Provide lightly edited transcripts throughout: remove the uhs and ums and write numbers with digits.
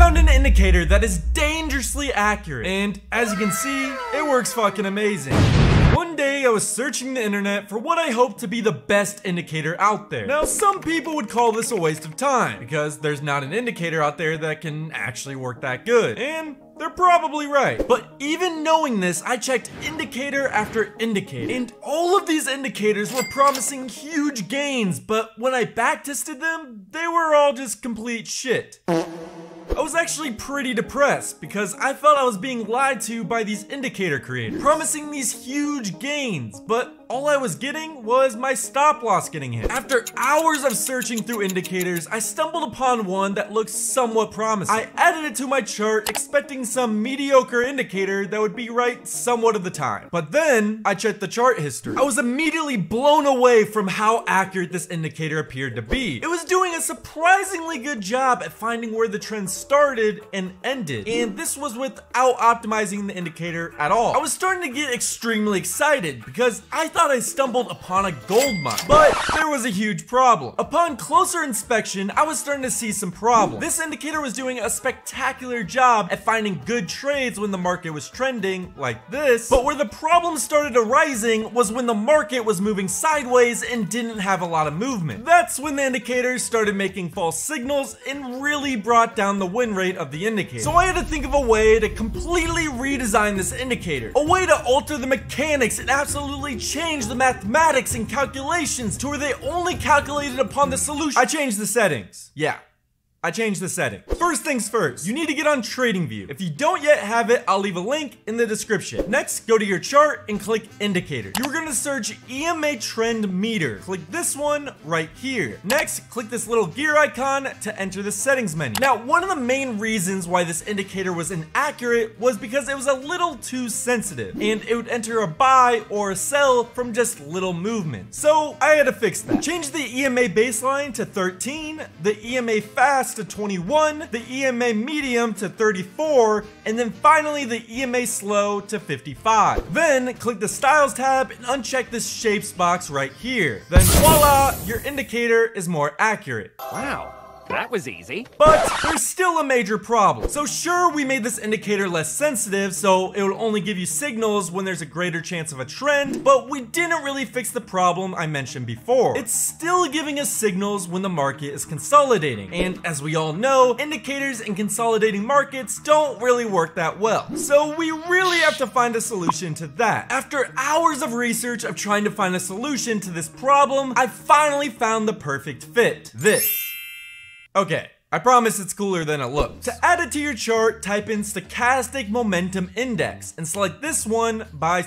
found an indicator that is dangerously accurate, and as you can see, it works fucking amazing. One day I was searching the internet for what I hope to be the best indicator out there. Now some people would call this a waste of time because there's not an indicator out there that can actually work that good. And they're probably right. But even knowing this, I checked indicator after indicator, and all of these indicators were promising huge gains, but when I backtested them, they were all just complete shit. I was actually pretty depressed because I felt I was being lied to by these indicator creators, promising these huge gains, but all I was getting was my stop loss getting hit. After hours of searching through indicators, I stumbled upon one that looked somewhat promising. I added it to my chart, expecting some mediocre indicator that would be right somewhat of the time. But then, I checked the chart history. I was immediately blown away from how accurate this indicator appeared to be. It was doing a surprisingly good job at finding where the trend started and ended, and this was without optimizing the indicator at all. I was starting to get extremely excited because I thought I stumbled upon a gold mine, but there was a huge problem. Upon closer inspection, I was starting to see some problems. This indicator was doing a spectacular job at finding good trades when the market was trending like this, but where the problem started arising was when the market was moving sideways and didn't have a lot of movement. That's when the indicators started making false signals and really brought down the win rate of the indicator. So I had to think of a way to completely redesign this indicator, a way to alter the mechanics and absolutely change the mathematics and calculations to where they only calculated upon the solution. I changed the settings. Yeah, I changed the setting. First things first, you need to get on TradingView. If you don't yet have it, I'll leave a link in the description. Next, go to your chart and click Indicators. You're gonna search EMA Trend Meter. Click this one right here. Next, click this little gear icon to enter the settings menu. Now, one of the main reasons why this indicator was inaccurate was because it was a little too sensitive, and it would enter a buy or a sell from just little movement. So I had to fix that. Change the EMA baseline to 13, the EMA fast to 21, the EMA medium to 34, and then finally the EMA slow to 55. Then click the styles tab and uncheck this shapes box right here. Then voila, your indicator is more accurate. Wow. That was easy. But there's still a major problem. So sure, we made this indicator less sensitive, so it will only give you signals when there's a greater chance of a trend, but we didn't really fix the problem I mentioned before. It's still giving us signals when the market is consolidating, and as we all know, indicators in consolidating markets don't really work that well. So we really have to find a solution to that. After hours of research of trying to find a solution to this problem, I finally found the perfect fit. This. Okay, I promise it's cooler than it looks. To add it to your chart, type in Stochastic Momentum Index and select this one by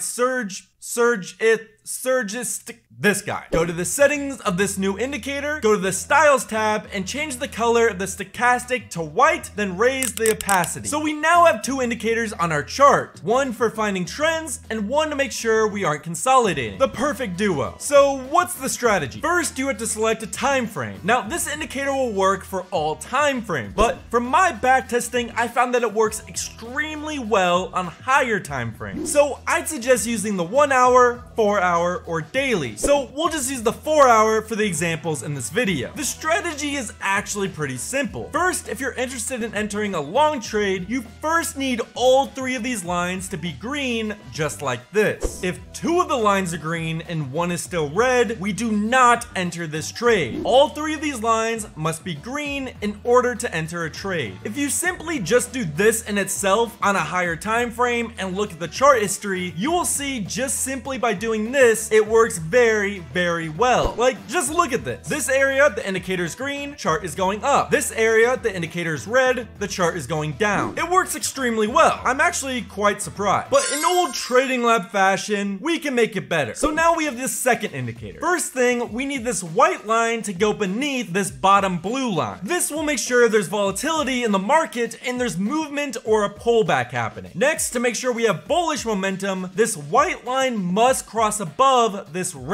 this guy. Go to the settings of this new indicator, go to the styles tab and change the color of the stochastic to white, then raise the opacity. So we now have two indicators on our chart, one for finding trends and one to make sure we aren't consolidating. The perfect duo. So what's the strategy? First, you have to select a time frame. Now this indicator will work for all time frames, but from my back testing, I found that it works extremely well on higher time frames. So I'd suggest using the 1 hour, 4 hour, or daily. So we'll just use the 4 hour for the examples in this video. The strategy is actually pretty simple. First, if you're interested in entering a long trade, you first need all three of these lines to be green, just like this. If two of the lines are green and one is still red, we do not enter this trade. All three of these lines must be green in order to enter a trade. If you simply just do this in itself on a higher time frame and look at the chart history, you will see just simply by doing this, it works very, very well. Like, just look at this. This area, the indicator is green, chart is going up. This area, the indicator is red, the chart is going down. It works extremely well. I'm actually quite surprised. But in old Trading Lab fashion, we can make it better. So now we have this second indicator. First thing, we need this white line to go beneath this bottom blue line. This will make sure there's volatility in the market and there's movement or a pullback happening. Next, to make sure we have bullish momentum, this white line must cross above this red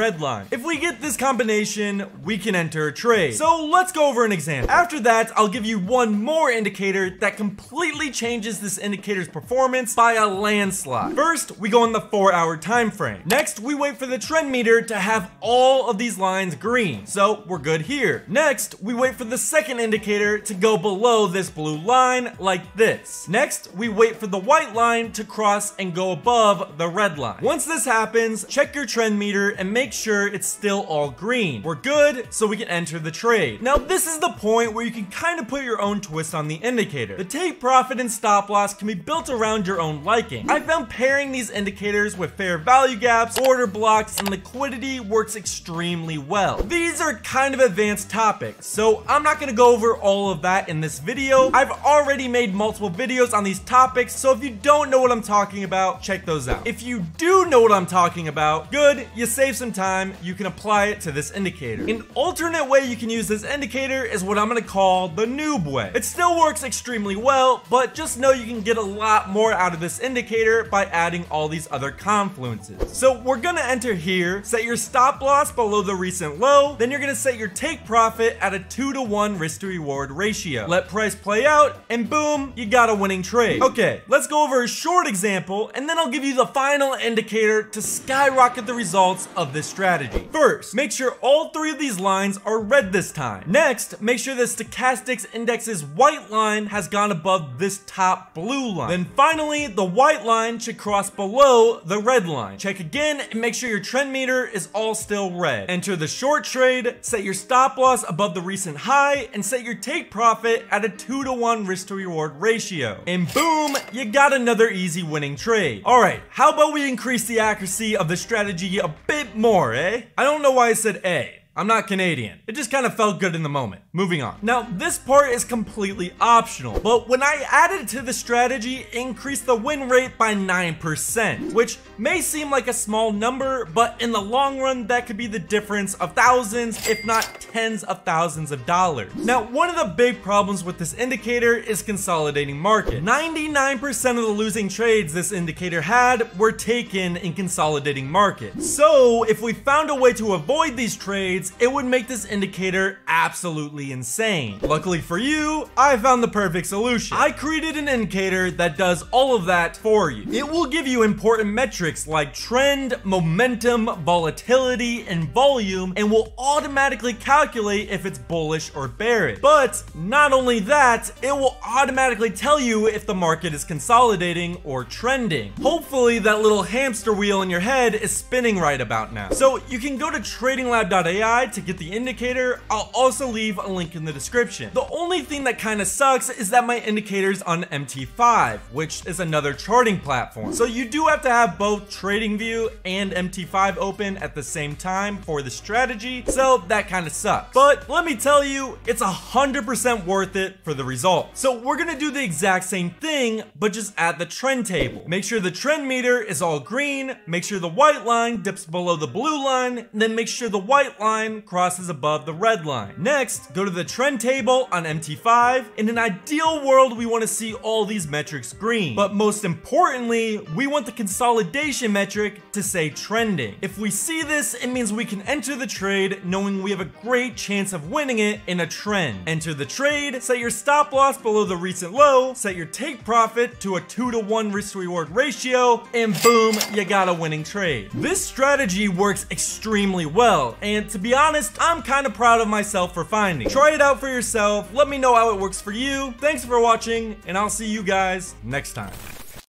red line. If we get this combination, we can enter a trade. So let's go over an example. After that, I'll give you one more indicator that completely changes this indicator's performance by a landslide. First, we go on the 4-hour time frame. Next, we wait for the trend meter to have all of these lines green. So we're good here. Next, we wait for the second indicator to go below this blue line like this. Next, we wait for the white line to cross and go above the red line. Once this happens, check your trend meter and make sure it's still all green. We're good, so we can enter the trade. Now, this is the point where you can kind of put your own twist on the indicator. The take profit and stop loss can be built around your own liking. I found pairing these indicators with fair value gaps, order blocks, and liquidity works extremely well. These are kind of advanced topics, so I'm not gonna go over all of that in this video. I've already made multiple videos on these topics, so if you don't know what I'm talking about, check those out. If you do know what I'm talking about, good, you save some time, you can apply it to this indicator. An alternate way you can use this indicator is what I'm gonna call the noob way. It still works extremely well, but just know you can get a lot more out of this indicator by adding all these other confluences. So we're gonna enter here, set your stop loss below the recent low, then you're gonna set your take profit at a 2-to-1 risk to reward ratio. Let price play out, and boom, you got a winning trade. Okay, let's go over a short example, and then I'll give you the final indicator to skyrocket the results of this strategy. First, make sure all 3 of these lines are red this time. Next, make sure the stochastics index's white line has gone above this top blue line. Then finally, the white line should cross below the red line. Check again and make sure your trend meter is all still red. Enter the short trade, set your stop loss above the recent high, and set your take profit at a 2-to-1 risk to reward ratio. And boom, you got another easy winning trade. Alright, how about we increase the accuracy of the strategy a bit more, eh? I don't know why I said eh. I'm not Canadian. It just kind of felt good in the moment. Moving on. Now, this part is completely optional, but when I added it to the strategy, it increased the win rate by 9%, which may seem like a small number, but in the long run, that could be the difference of thousands, if not tens of thousands of dollars. Now, one of the big problems with this indicator is consolidating market. 99% of the losing trades this indicator had were taken in consolidating market. So, if we found a way to avoid these trades, it would make this indicator absolutely insane. Luckily for you, I found the perfect solution. I created an indicator that does all of that for you. It will give you important metrics like trend, momentum, volatility, and volume, and will automatically calculate if it's bullish or bearish. But not only that, it will automatically tell you if the market is consolidating or trending. Hopefully that little hamster wheel in your head is spinning right about now. So you can go to tradinglab.ai to get the indicator. I'll also leave a link in the description. The only thing that kind of sucks is that my indicator's on MT5, which is another charting platform. So you do have to have both TradingView and MT5 open at the same time for the strategy, so that kind of sucks. But let me tell you, it's 100% worth it for the result. So we're gonna do the exact same thing, but just add the trend table. Make sure the trend meter is all green, make sure the white line dips below the blue line, and then make sure the white line crosses above the red line. Next, go to the trend table on MT5. In an ideal world, we want to see all these metrics green. But most importantly, we want the consolidation metric to say trending. If we see this, it means we can enter the trade knowing we have a great chance of winning it in a trend. Enter the trade, set your stop loss below the recent low, set your take profit to a 2-to-1 risk to reward ratio, and boom, you got a winning trade. This strategy works extremely well, and to be honest, I'm kind of proud of myself for finding it. Try it out for yourself, let me know how it works for you. Thanks for watching, and I'll see you guys next time.